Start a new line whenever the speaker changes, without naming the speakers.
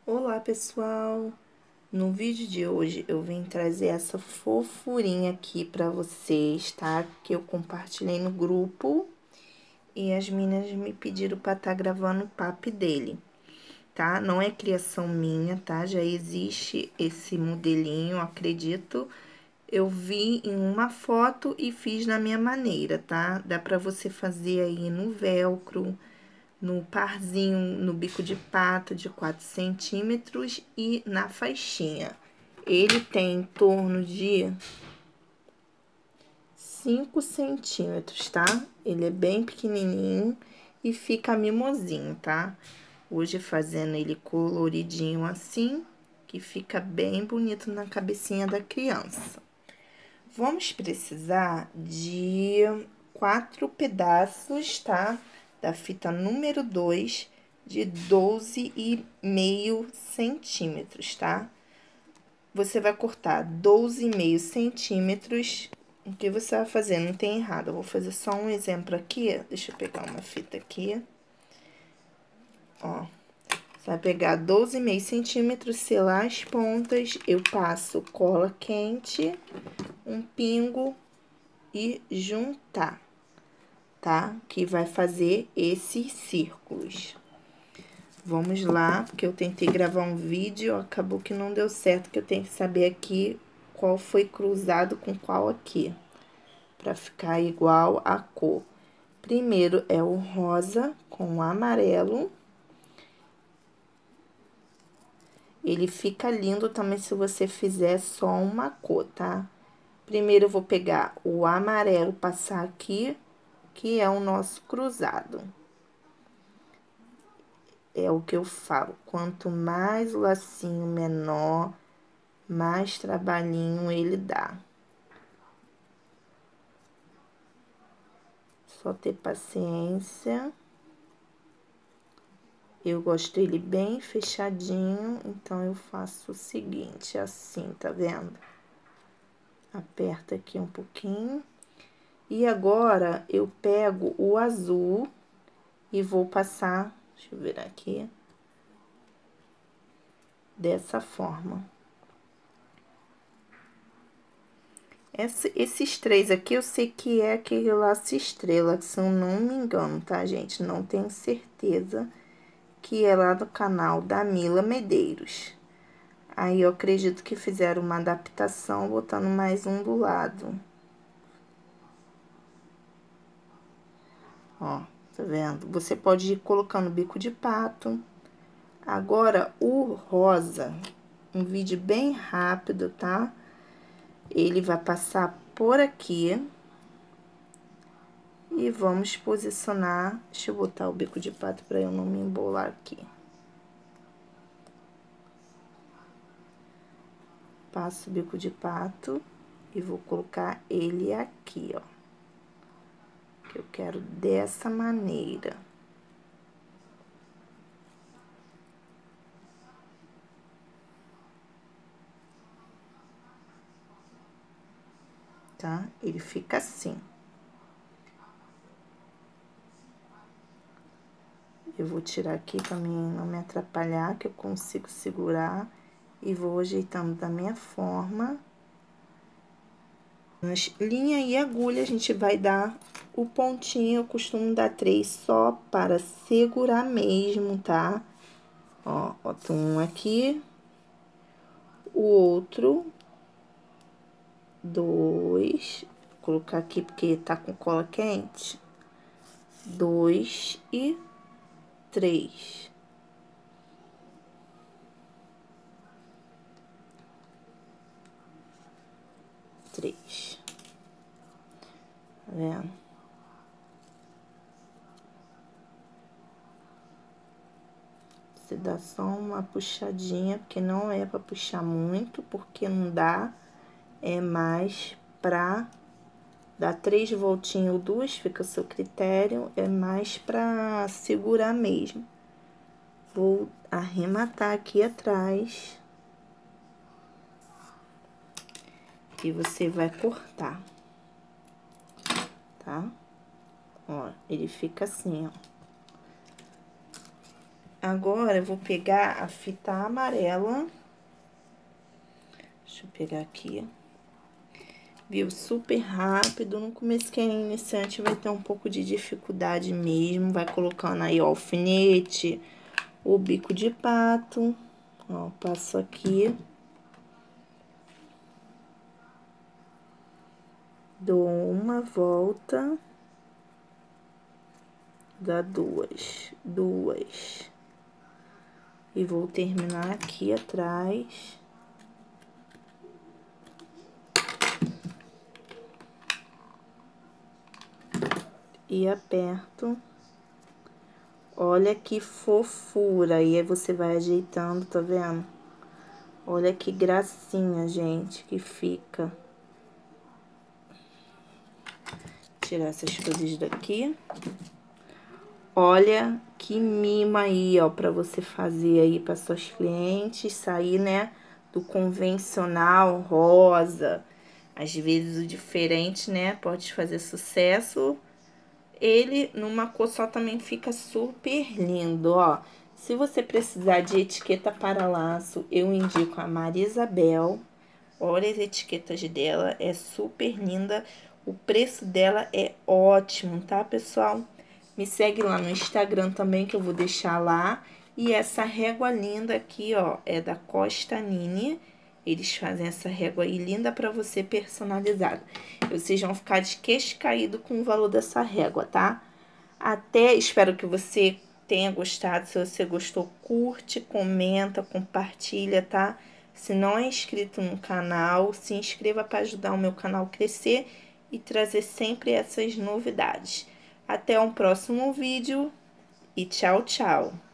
Olá, pessoal! No vídeo de hoje eu vim trazer essa fofurinha aqui pra vocês, tá? Que eu compartilhei no grupo e as meninas me pediram pra tá gravando o papo dele, tá? Não é criação minha, tá? Já existe esse modelinho, acredito. Eu vi em uma foto e fiz na minha maneira, tá? Dá pra você fazer aí no velcro, no parzinho, no bico de pato de 4 centímetros e na faixinha. Ele tem em torno de 5 centímetros, tá? Ele é bem pequenininho e fica mimosinho, tá? Hoje fazendo ele coloridinho assim, que fica bem bonito na cabecinha da criança. Vamos precisar de 4 pedaços, tá? Da fita número 2, de 12,5 centímetros, tá? Você vai cortar 12,5 centímetros. O que você vai fazer? Não tem errado. Eu vou fazer só um exemplo aqui. Deixa eu pegar uma fita aqui. Ó. Você vai pegar 12,5 centímetros, selar as pontas. Eu passo cola quente, um pingo e juntar, tá? Que vai fazer esses círculos. Vamos lá, porque eu tentei gravar um vídeo, acabou que não deu certo, que eu tenho que saber aqui qual foi cruzado com qual aqui, pra ficar igual a cor. Primeiro é o rosa com o amarelo. Ele fica lindo também se você fizer só uma cor, tá? Primeiro eu vou pegar o amarelo, passar aqui, que é o nosso cruzado. É o que eu falo, quanto mais lacinho menor, mais trabalhinho ele dá. Só ter paciência. Eu gosto dele bem fechadinho, então eu faço o seguinte, assim, tá vendo? Aperta aqui um pouquinho. E agora, eu pego o azul e vou passar, deixa eu virar aqui, dessa forma. Esses três aqui eu sei que é aquele laço estrela, se eu não me engano, tá, gente? Não tenho certeza que é lá do canal da Mila Medeiros. Aí eu acredito que fizeram uma adaptação botando mais um do lado. Ó, tá vendo? Você pode ir colocando bico de pato. Agora, o rosa, um vídeo bem rápido, tá? Ele vai passar por aqui. E vamos posicionar. Deixa eu botar o bico de pato pra eu não me embolar aqui. Passo o bico de pato e vou colocar ele aqui, ó. Que eu quero dessa maneira. Tá? Ele fica assim. Eu vou tirar aqui pra mim não me atrapalhar, que eu consigo segurar. E vou ajeitando da minha forma. Nas linha e agulha, a gente vai dar o pontinho. Eu costumo dar 3 só para segurar mesmo, tá? Ó, boto um aqui. O outro. 2. Vou colocar aqui porque tá com cola quente. 2 e 3. Três. Tá vendo? Você dá só uma puxadinha, porque não é pra puxar muito, porque não dá. É mais pra dar 3 voltinhas ou 2, fica a seu critério. É mais pra segurar mesmo. Vou arrematar aqui atrás. E você vai cortar. Tá? Ó, ele fica assim, ó. Agora, eu vou pegar a fita amarela. Deixa eu pegar aqui. Viu? Super rápido. No começo, quem é iniciante vai ter um pouco de dificuldade mesmo. Vai colocando aí o alfinete, o bico de pato. Ó, passo aqui. Dou uma volta. Dá duas. E vou terminar aqui atrás. E aperto. Olha que fofura. E aí você vai ajeitando, tá vendo? Olha que gracinha, gente, que fica. Tirar essas coisas daqui. Olha que mimo aí, ó, pra você fazer aí para suas clientes, sair, né, do convencional rosa. Às vezes o diferente, né, pode fazer sucesso. Ele numa cor só também fica super lindo, ó. Se você precisar de etiqueta para laço, eu indico a Maria Isabel. Olha as etiquetas dela, é super linda. O preço dela é ótimo, tá, pessoal? Me segue lá no Instagram também, que eu vou deixar lá. E essa régua linda aqui, ó, é da Costa Nini. Eles fazem essa régua aí linda pra você, personalizada. Vocês vão ficar de queixo caído com o valor dessa régua, tá? Espero que você tenha gostado. Se você gostou, curte, comenta, compartilha, tá? Se não é inscrito no canal, se inscreva para ajudar o meu canal a crescer e trazer sempre essas novidades. Até um próximo vídeo e tchau, tchau!